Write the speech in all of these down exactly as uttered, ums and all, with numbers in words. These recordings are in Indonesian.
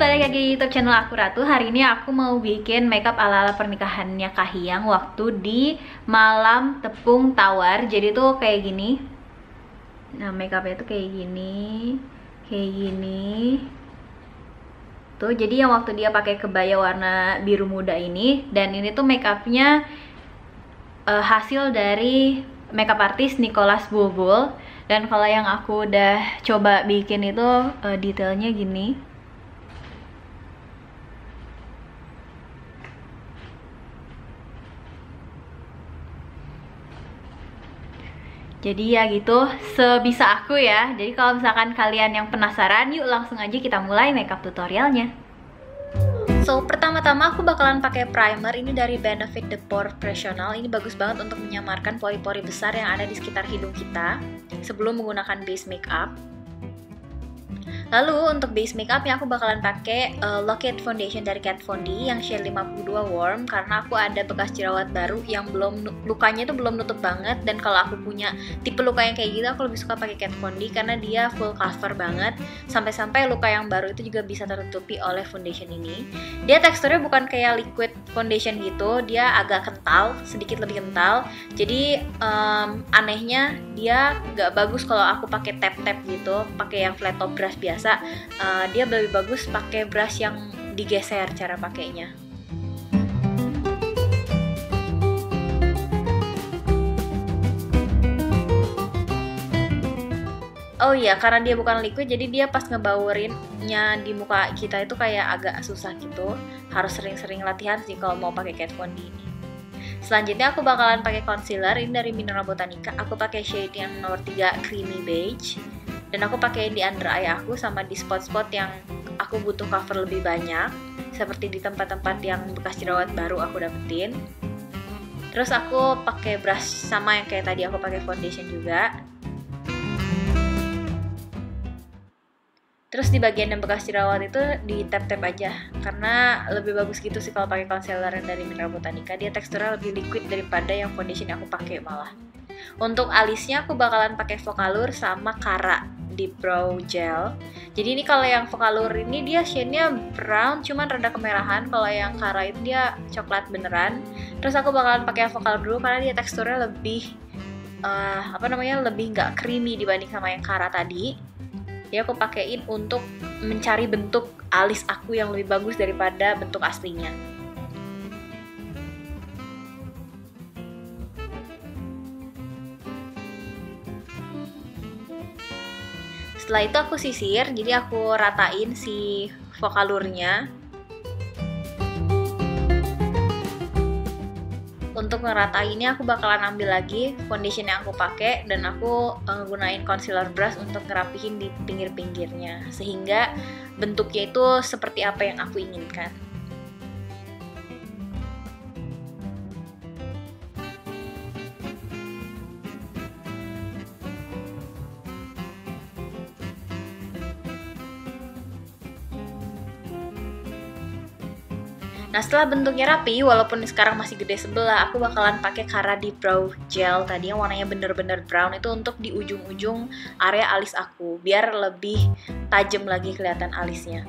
balik lagi di YouTube channel aku Ratu. Hari ini aku mau bikin makeup ala-ala pernikahannya Kahiyang waktu di malam tepung tawar. Jadi tuh kayak gini. Nah, makeupnya tuh kayak gini, kayak gini. Tuh, jadi yang waktu dia pakai kebaya warna biru muda ini, dan ini tuh makeupnya uh, hasil dari makeup artist Nicholas Bulbul. Dan kalau yang aku udah coba bikin itu uh, detailnya gini. Jadi ya gitu, sebisa aku ya. Jadi kalau misalkan kalian yang penasaran, yuk langsung aja kita mulai makeup tutorialnya. So, pertama-tama aku bakalan pakai primer ini dari Benefit The Pore Professional. Ini bagus banget untuk menyamarkan pori-pori besar yang ada di sekitar hidung kita sebelum menggunakan base makeup. Lalu untuk base makeupnya aku bakalan pakai uh, Lock-It Foundation dari Kat Von D yang shade lima puluh dua warm, karena aku ada bekas jerawat baru yang belum, lukanya itu belum nutup banget. Dan kalau aku punya tipe luka yang kayak gitu, aku lebih suka pakai Kat Von D karena dia full cover banget, sampai-sampai luka yang baru itu juga bisa tertutupi oleh foundation ini. Dia teksturnya bukan kayak liquid foundation gitu, dia agak kental, sedikit lebih kental. Jadi um, anehnya dia nggak bagus kalau aku pakai tap-tap gitu, pakai yang flat top brush biasa. Uh, dia lebih bagus pakai brush yang digeser cara pakainya. Oh iya, karena dia bukan liquid, jadi dia pas ngebaurinnya di muka kita itu kayak agak susah gitu. Harus sering-sering latihan sih kalau mau pakai Kat Von D ini. Selanjutnya aku bakalan pakai concealer ini dari Mineral Botanica. Aku pakai shade yang nomor tiga Creamy Beige. Dan aku pakein di under eye aku sama di spot-spot yang aku butuh cover lebih banyak, seperti di tempat-tempat yang bekas jerawat baru aku dapetin. Terus aku pakai brush sama yang kayak tadi aku pakai foundation juga. Terus di bagian yang bekas jerawat itu di tap-tap aja, karena lebih bagus gitu sih kalau pakai concealer dari Mineral Botanica. Dia teksturnya lebih liquid daripada yang foundation yang aku pakai malah. Untuk alisnya aku bakalan pakai Focallure sama Kara Deep Brow Gel. Jadi ini kalau yang Focallure ini dia shade-nya brown cuman rada kemerahan, kalau yang Kara itu dia coklat beneran. Terus aku bakalan pakai yang Focallure dulu karena dia teksturnya lebih uh, apa namanya lebih nggak creamy dibanding sama yang Kara tadi. Jadi aku pakein untuk mencari bentuk alis aku yang lebih bagus daripada bentuk aslinya. Setelah itu aku sisir, jadi aku ratain si Focallure-nya. Untuk ngeratainnya aku bakalan ambil lagi foundation yang aku pakai dan aku nggunain concealer brush untuk ngerapihin di pinggir-pinggirnya sehingga bentuknya itu seperti apa yang aku inginkan. Nah, setelah bentuknya rapi, walaupun sekarang masih gede sebelah, aku bakalan pakai Kara Deep Brow Gel tadi yang warnanya bener-bener brown itu untuk di ujung-ujung area alis aku, biar lebih tajam lagi kelihatan alisnya.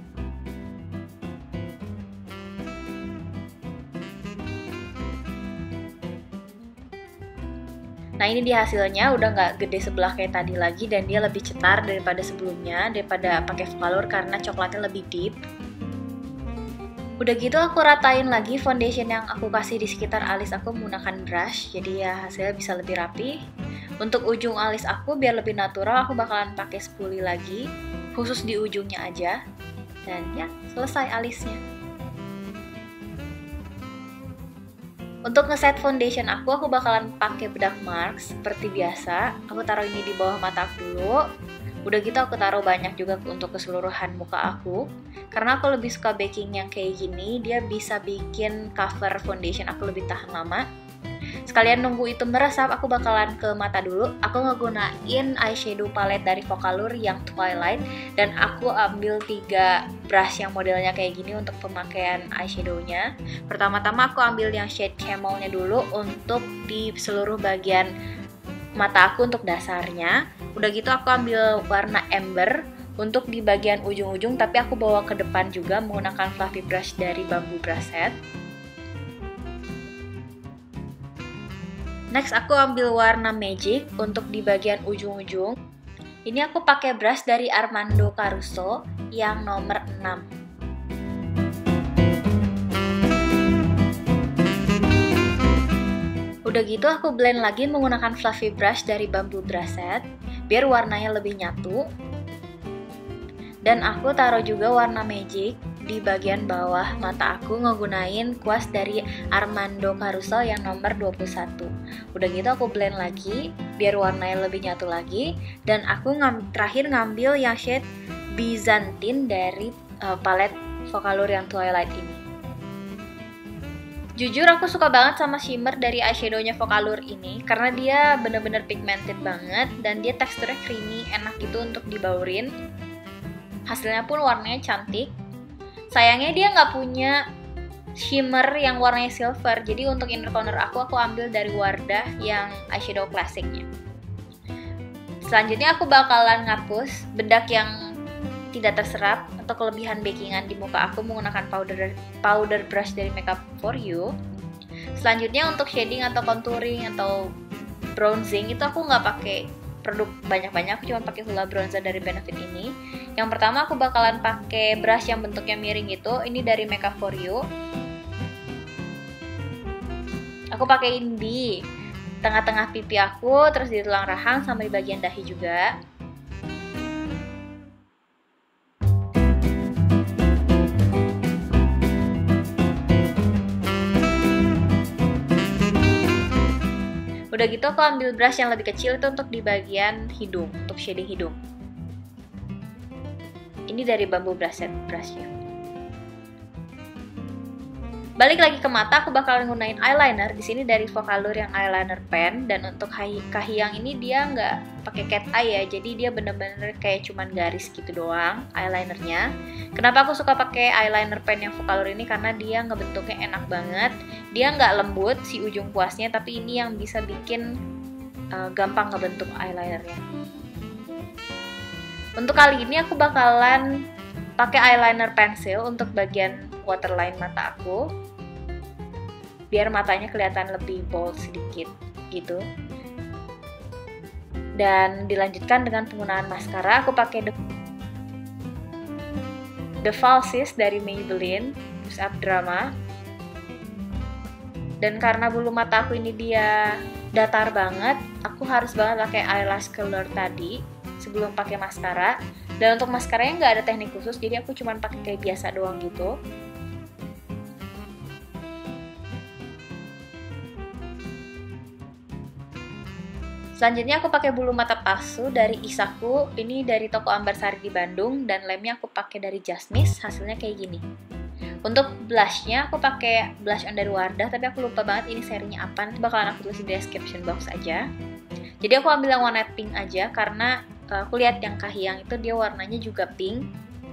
Nah, ini dia hasilnya, udah nggak gede sebelah kayak tadi lagi dan dia lebih cetar daripada sebelumnya, daripada pakai Focallure karena coklatnya lebih deep. Udah gitu aku ratain lagi foundation yang aku kasih di sekitar alis aku menggunakan brush, jadi ya hasilnya bisa lebih rapi. Untuk ujung alis aku biar lebih natural, aku bakalan pakai spoolie lagi, khusus di ujungnya aja. Dan ya, selesai alisnya. Untuk ngeset foundation aku, aku bakalan pakai bedak marks seperti biasa. Aku taruh ini di bawah mata aku dulu. Udah gitu aku taruh banyak juga untuk keseluruhan muka aku. Karena aku lebih suka baking yang kayak gini, dia bisa bikin cover foundation aku lebih tahan lama. Sekalian nunggu itu meresap, aku bakalan ke mata dulu. Aku ngegunain eyeshadow palette dari Focallure yang Twilight. Dan aku ambil tiga brush yang modelnya kayak gini untuk pemakaian eyeshadownya. Pertama-tama aku ambil yang shade Camelnya dulu untuk di seluruh bagian mata aku untuk dasarnya. Udah gitu aku ambil warna Amber untuk di bagian ujung-ujung, tapi aku bawa ke depan juga menggunakan fluffy brush dari Bamboo Brush Set. Next aku ambil warna Magic untuk di bagian ujung-ujung. Ini aku pakai brush dari Armando Caruso yang nomor enam. Udah gitu aku blend lagi menggunakan fluffy brush dari Bamboo Brush Set biar warnanya lebih nyatu. Dan aku taruh juga warna Magic di bagian bawah mata aku nggunain kuas dari Armando Caruso yang nomor dua puluh satu. Udah gitu aku blend lagi biar warnanya lebih nyatu lagi. Dan aku ngam terakhir ngambil yang shade Byzantine dari uh, palette Focallure yang Twilight ini. Jujur aku suka banget sama shimmer dari eyeshadownya Focallure ini karena dia bener-bener pigmented banget dan dia teksturnya creamy, enak gitu untuk dibaurin. Hasilnya pun warnanya cantik. Sayangnya dia nggak punya shimmer yang warnanya silver. Jadi untuk inner corner aku, aku ambil dari Wardah yang eyeshadow klasiknya. Selanjutnya aku bakalan ngapus bedak yang tidak terserap atau kelebihan bakingan di muka aku menggunakan powder powder brush dari Makeup for You. Selanjutnya untuk shading atau contouring atau bronzing itu aku nggak pakai produk banyak-banyak, aku cuma pakai Hoola bronzer dari Benefit ini. Yang pertama aku bakalan pakai brush yang bentuknya miring gitu. Ini dari Makeup for You. Aku pakein di tengah-tengah pipi aku, terus di tulang rahang sama di bagian dahi juga. Udah gitu aku ambil brush yang lebih kecil itu untuk di bagian hidung, untuk shading hidung. Ini dari Bamboo Brush Set brushnya. Balik lagi ke mata, aku bakal gunain eyeliner. Di sini dari Focallure yang eyeliner pen, dan untuk Kahiyang ini dia nggak pakai cat eye ya, jadi dia bener-bener kayak cuman garis gitu doang eyelinernya. Kenapa aku suka pakai eyeliner pen yang Focallure ini? Karena dia ngebentuknya enak banget. Dia nggak lembut si ujung puasnya, tapi ini yang bisa bikin uh, gampang ngebentuk eyelinernya. Untuk kali ini aku bakalan pakai eyeliner pensil untuk bagian waterline mata aku, biar matanya kelihatan lebih bold sedikit gitu. Dan dilanjutkan dengan penggunaan maskara. Aku pakai The, The Falsies dari Maybelline Push Up Drama. Dan karena bulu mata aku ini dia datar banget, aku harus banget pakai eyelash curler tadi sebelum pakai maskara. Dan untuk maskaranya nggak ada teknik khusus, jadi aku cuma pakai kayak biasa doang gitu. Selanjutnya aku pakai bulu mata palsu dari Isaku. Ini dari toko Ambarsari di Bandung, dan lemnya aku pakai dari Just Miss. Hasilnya kayak gini. Untuk blushnya aku pakai blush on dari Wardah, tapi aku lupa banget ini serinya apa. Nanti bakalan aku tulis di description box aja. Jadi aku ambil yang warna pink aja karena uh, aku lihat yang Kahiyang itu dia warnanya juga pink.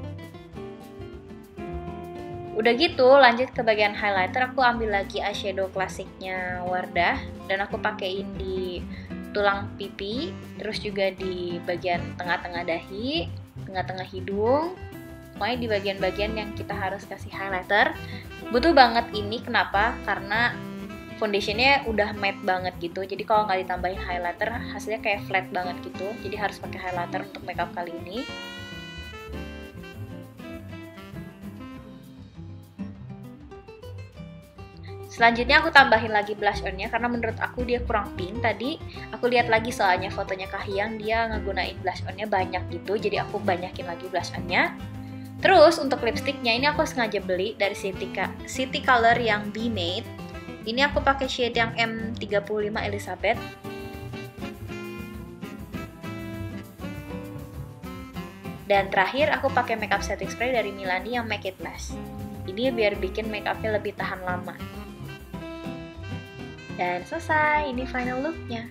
Udah gitu lanjut ke bagian highlighter. Aku ambil lagi eyeshadow klasiknya Wardah dan aku pakein di tulang pipi, terus juga di bagian tengah-tengah dahi, tengah-tengah hidung, pokoknya di bagian-bagian yang kita harus kasih highlighter. Butuh banget ini, kenapa? Karena foundationnya udah matte banget gitu, jadi kalau nggak ditambahin highlighter hasilnya kayak flat banget gitu, jadi harus pakai highlighter untuk makeup kali ini. Selanjutnya aku tambahin lagi blush on-nya karena menurut aku dia kurang pink. Tadi aku lihat lagi soalnya fotonya Kahiyang, dia ngegunain blush on-nya banyak gitu, jadi aku banyakin lagi blush on-nya. Terus untuk lipstiknya ini aku sengaja beli dari City, City Color yang Be Made. Ini aku pakai shade yang M tiga puluh lima Elizabeth. Dan terakhir aku pakai makeup setting spray dari Milani yang Make It Last. Ini biar bikin makeupnya lebih tahan lama. Dan selesai, ini final looknya.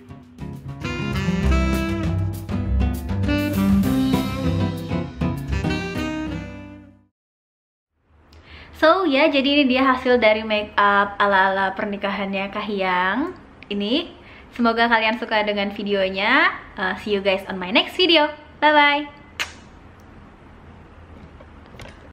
So ya, jadi ini dia hasil dari makeup ala-ala pernikahannya Kahiyang. Ini, semoga kalian suka dengan videonya. Uh, see you guys on my next video. Bye-bye!